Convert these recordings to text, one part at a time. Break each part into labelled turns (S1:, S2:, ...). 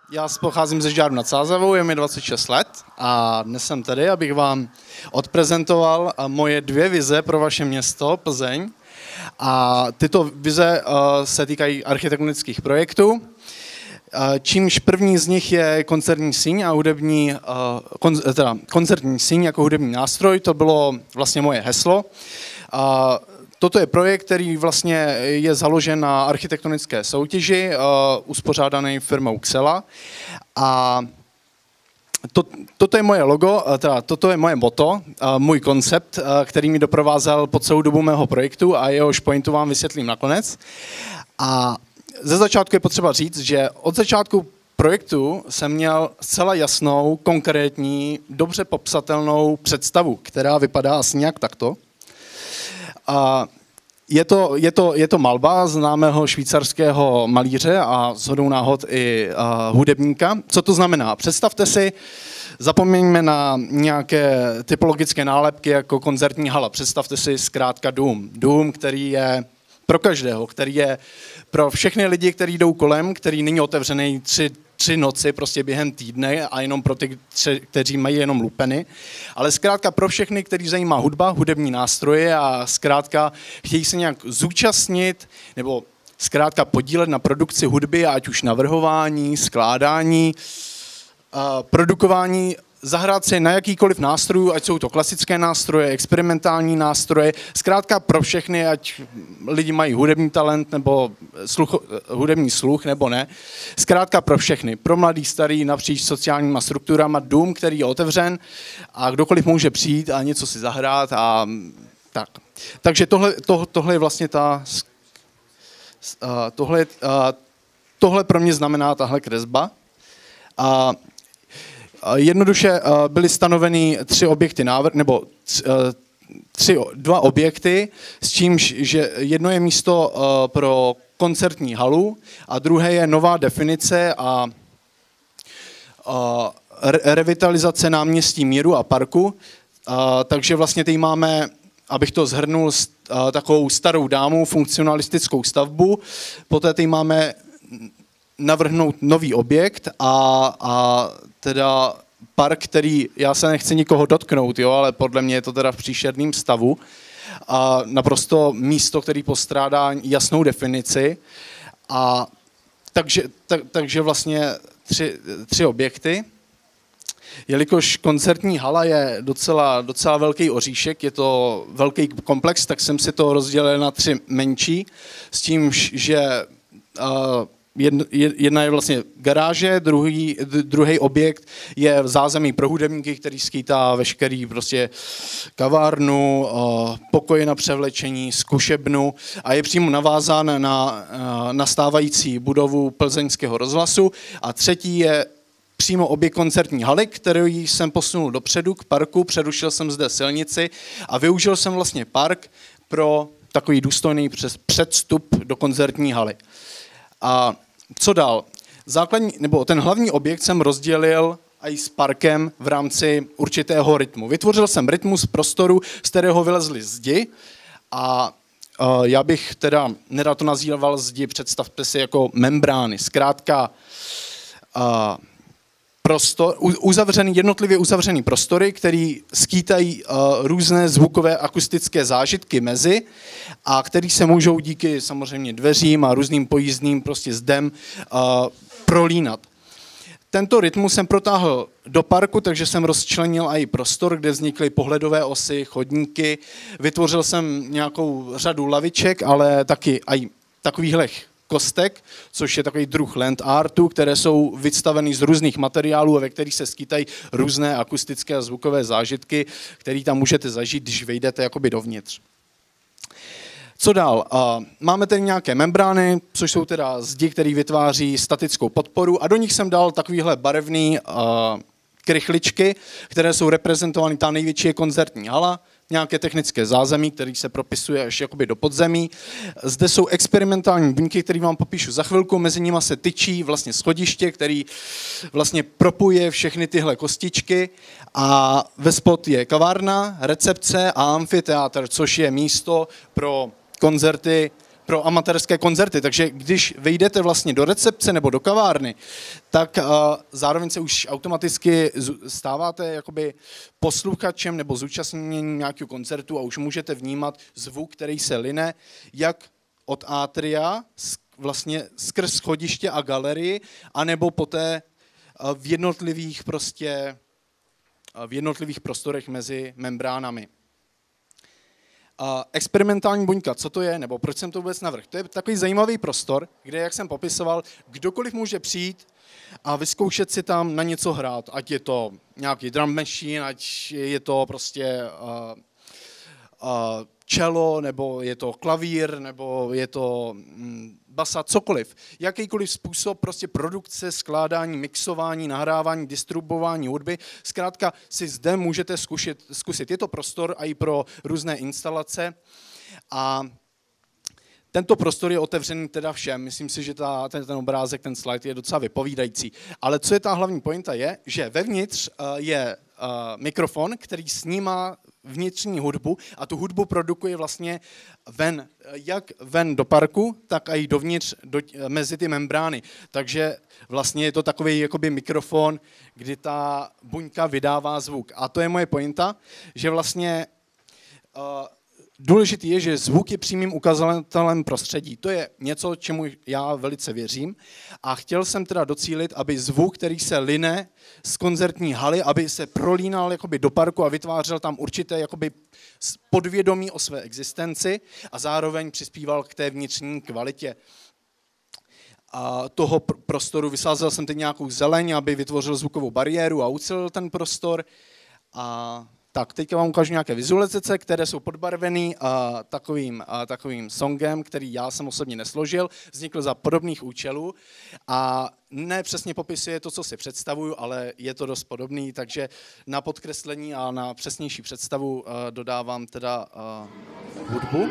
S1: Já pocházím ze Žďáru nad Sázavou, je mi 26 let a dnes jsem tady, abych vám odprezentoval moje 2 vize pro vaše město Plzeň. A tyto vize se týkají architektonických projektů, čímž první z nich je koncertní síň a koncertní síň jako hudební nástroj, to bylo vlastně moje heslo. Toto je projekt, který vlastně je založen na architektonické soutěži, uspořádaný firmou Xela. A toto je moje logo, toto je moje motto, můj koncept, který mi doprovázel po celou dobu mého projektu a jehož pointu vám vysvětlím nakonec. A ze začátku je potřeba říct, že od začátku projektu jsem měl zcela jasnou, konkrétní, dobře popsatelnou představu, která vypadá asi nějak takto. Je to malba známého švýcarského malíře a shodou náhod i hudebníka. Co to znamená? Představte si, zapomeňme na nějaké typologické nálepky jako koncertní hala. Představte si zkrátka dům. Dům, který je pro každého, který je pro všechny lidi, kteří jdou kolem, který není otevřený tři noci prostě během týdne a jenom pro ty, kteří mají jenom lupeny, ale zkrátka pro všechny, který zajímá hudba, hudební nástroje a zkrátka chtějí se nějak zúčastnit nebo zkrátka podílet na produkci hudby, ať už navrhování, skládání, produkování, zahrát si na jakýkoliv nástrojů, ať jsou to klasické nástroje, experimentální nástroje, zkrátka pro všechny, ať lidi mají hudební talent nebo hudební sluch nebo ne, zkrátka pro všechny, pro mladý, starý, napříč sociálníma strukturama, dům, který je otevřen a kdokoliv může přijít a něco si zahrát a tak. Takže tohle je vlastně tohle pro mě znamená tahle kresba. Jednoduše byly stanoveny 3 objekty nebo 2 objekty, s čímž, že jedno je místo pro koncertní halu a druhé je nová definice a revitalizace náměstí Míru a parku. Takže vlastně tady máme, abych to shrnul, takovou starou dámu, funkcionalistickou stavbu, poté tady máme navrhnout nový objekt a teda park, který, já se nechci nikoho dotknout, jo, ale podle mě je to teda v příšerném stavu. A naprosto místo, který postrádá jasnou definici. A takže vlastně 3 objekty. Jelikož koncertní hala je docela velký oříšek, je to velký komplex, tak jsem si to rozdělil na 3 menší, s tím, že jedna je vlastně garáže, druhý objekt je zázemí pro hudebníky, který skýtá veškerý prostě kavárnu, pokoje na převlečení, zkušebnu a je přímo navázán na stávající budovu Plzeňského rozhlasu. A třetí je přímo objekt koncertní haly, který jsem posunul dopředu k parku, přerušil jsem zde silnici a využil jsem vlastně park pro takový důstojný předstup do koncertní haly. A co dál? Ten hlavní objekt jsem rozdělil i s parkem v rámci určitého rytmu. Vytvořil jsem rytmus prostoru, z kterého vylezly zdi a já bych teda nerad to nazýval zdi, představte si jako membrány. Zkrátka jednotlivě uzavřený prostory, který skýtají různé zvukové akustické zážitky mezi a který se můžou díky samozřejmě dveřím a různým pojízdným prostě zdem prolínat. Tento rytmus jsem protáhl do parku, takže jsem rozčlenil i prostor, kde vznikly pohledové osy, chodníky. Vytvořil jsem nějakou řadu laviček, ale taky i takovýchhle kostek, což je takový druh land artu, které jsou vystaveny z různých materiálů a ve kterých se skýtají různé akustické a zvukové zážitky, které tam můžete zažít, když vejdete jakoby dovnitř. Co dál? Máme tady nějaké membrány, což jsou teda zdi, které vytváří statickou podporu a do nich jsem dal takovýhle barevný krychličky, které jsou reprezentovány, ta největší je koncertní hala, nějaké technické zázemí, který se propisuje až jakoby do podzemí. Zde jsou experimentální buňky, které vám popíšu za chvilku, mezi nimi se tyčí vlastně schodiště, který vlastně propuje všechny tyhle kostičky a vespod je kavárna, recepce a amfiteátr, což je místo pro koncerty pro amatérské koncerty. Takže když vejdete vlastně do recepce nebo do kavárny, tak zároveň se už automaticky stáváte jakoby posluchačem nebo zúčastněním nějakého koncertu a už můžete vnímat zvuk, který se line jak od atria, vlastně skrz schodiště a galerii, anebo poté v jednotlivých prostorech mezi membránami. Experimentální buňka, co to je, nebo proč jsem to vůbec navrhl? To je takový zajímavý prostor, kde, jak jsem popisoval, kdokoliv může přijít a vyzkoušet si tam na něco hrát, ať je to nějaký drum machine, ať je to prostě cello, nebo je to klavír, nebo je to basa, cokoliv. Jakýkoliv způsob prostě produkce, skládání, mixování, nahrávání, distribuování hudby. Zkrátka si zde můžete zkusit. Je to prostor i pro různé instalace a tento prostor je otevřený teda všem. Myslím si, že ten obrázek, ten slide je docela vypovídající. Ale co je ta hlavní pointa je, že vevnitř je mikrofon, který snímá vnitřní hudbu a tu hudbu produkuje vlastně jak ven do parku, tak i dovnitř mezi ty membrány. Takže vlastně je to takový jakoby mikrofon, kdy ta buňka vydává zvuk. A to je moje pointa, že vlastně důležitý je, že zvuk je přímým ukazatelem prostředí. To je něco, čemu já velice věřím. A chtěl jsem teda docílit, aby zvuk, který se line z koncertní haly, aby se prolínal jakoby do parku a vytvářel tam určité jakoby podvědomí o své existenci a zároveň přispíval k té vnitřní kvalitě toho prostoru. Vysázel jsem teď nějakou zeleň, aby vytvořil zvukovou bariéru a ucelil ten prostor. Tak, teďka vám ukážu nějaké vizualizace, které jsou podbarvený takovým songem, který já jsem osobně nesložil, vznikl za podobných účelů a ne přesně popisuje to, co si představuju, ale je to dost podobný, takže na podkreslení a na přesnější představu dodávám teda hudbu.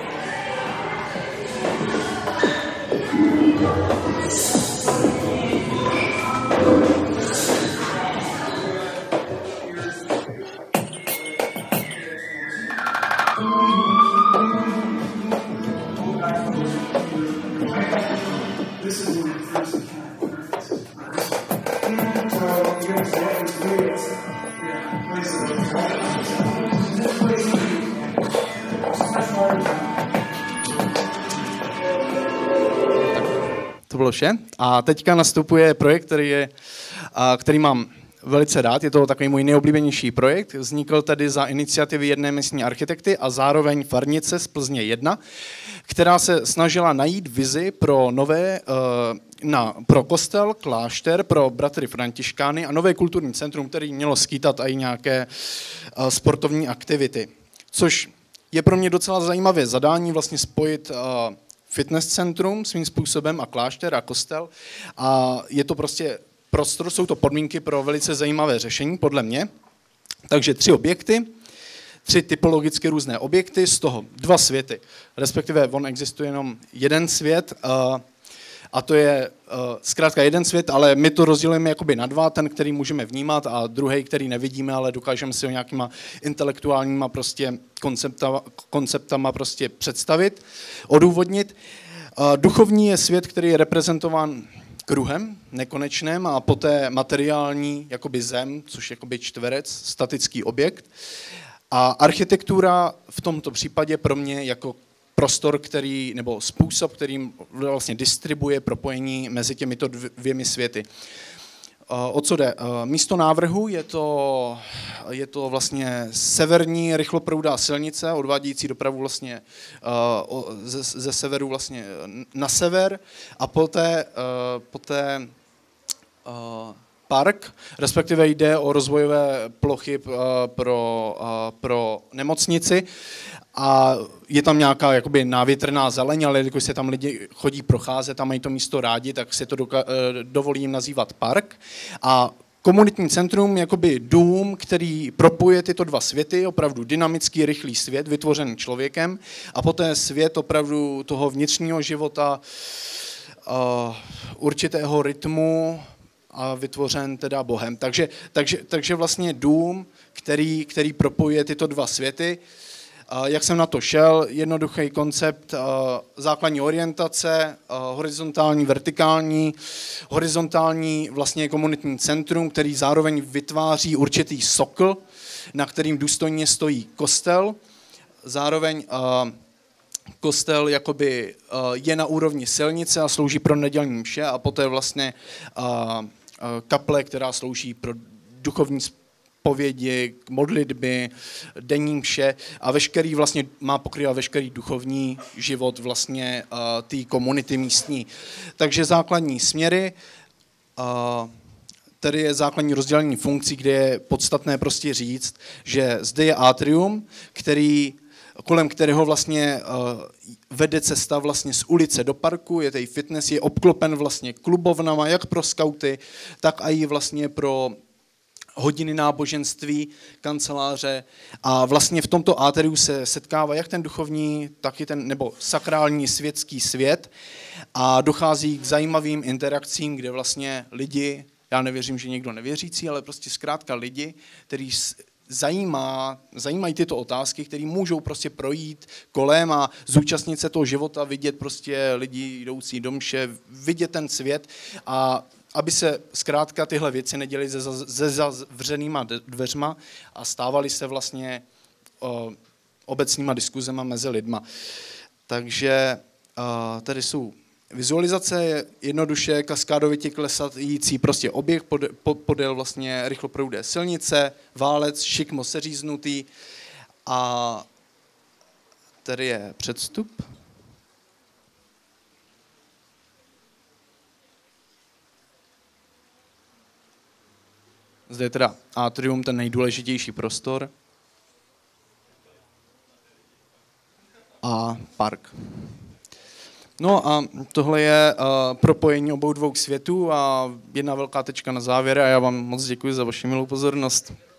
S1: To bylo vše. A teďka nastupuje projekt, který mám velice rád. Je to takový můj nejoblíbenější projekt. Vznikl tedy za iniciativy jedné místní architekty a zároveň farnice z Plzně 1, která se snažila najít vizi pro pro kostel, klášter, pro bratry Františkány a nové kulturní centrum, který mělo skýtat i nějaké sportovní aktivity. Což je pro mě docela zajímavé zadání vlastně spojit fitness centrum svým způsobem a klášter a kostel. A je to prostě prostor, jsou to podmínky pro velice zajímavé řešení, podle mě. Takže 3 objekty, 3 typologicky různé objekty, z toho 2 světy. Respektive on existuje jenom jeden svět a to je zkrátka jeden svět, ale my to rozdělujeme jakoby na 2, ten, který můžeme vnímat a druhý, který nevidíme, ale dokážeme si ho nějakýma intelektuálníma prostě konceptama prostě představit, odůvodnit. Duchovní je svět, který je reprezentován kruhem nekonečném a poté materiální jakoby zem, což je jakoby čtverec, statický objekt. A architektura v tomto případě pro mě jako prostor, nebo způsob, kterým vlastně distribuje propojení mezi těmito 2 světy. O co jde? Místo návrhu je to vlastně severní rychloproudá silnice, odvádějící dopravu vlastně ze severu vlastně na sever a poté park, respektive jde o rozvojové plochy pro nemocnici a je tam nějaká jakoby návětrná zeleň, ale když se tam lidi chodí procházet a mají to místo rádi, tak si to dovolím nazývat park. A komunitní centrum jakoby dům, který propojuje tyto 2 světy, opravdu dynamický, rychlý svět, vytvořený člověkem a poté svět opravdu toho vnitřního života, určitého rytmu, a vytvořen teda Bohem. Takže vlastně dům, který propojuje tyto 2 světy, Jak jsem na to šel? Jednoduchý koncept, základní orientace, horizontální, vertikální. Horizontální vlastně je komunitní centrum, který zároveň vytváří určitý sokl, na kterým důstojně stojí kostel. Zároveň kostel jakoby je na úrovni silnice a slouží pro nedělní mše a poté vlastně kaple, která slouží pro duchovní zpovědi, modlitby, denní mše a veškerý vlastně má pokrývat veškerý duchovní život vlastně té komunity místní. Takže základní směry, tady je základní rozdělení funkcí, kde je podstatné prostě říct, že zde je atrium, kolem kterého vlastně vede cesta vlastně z ulice do parku, je tady fitness, je obklopen vlastně klubovnama, jak pro skauty, tak i vlastně pro hodiny náboženství, kanceláře a vlastně v tomto atriu se setkává jak ten duchovní, tak i ten nebo sakrální světský svět a dochází k zajímavým interakcím, kde vlastně lidi, já nevěřím, že někdo nevěřící, ale prostě zkrátka lidi, kteří zajímají tyto otázky, které můžou prostě projít kolem a zúčastnit se toho života, vidět prostě lidi jdoucí do mše, vidět ten svět a aby se zkrátka tyhle věci neděly se zavřenýma dveřma a stávaly se vlastně obecnýma diskuzema mezi lidma. Takže tady jsou vizualizace, je jednoduše kaskádovitě klesající prostě oběh podél vlastně rychloproudé silnice, válec, šikmo seříznutý a tady je předstup. Zde je teda atrium, ten nejdůležitější prostor. A park. No a tohle je propojení obou dvou světů a jedna velká tečka na závěr a já vám moc děkuji za vaši milou pozornost.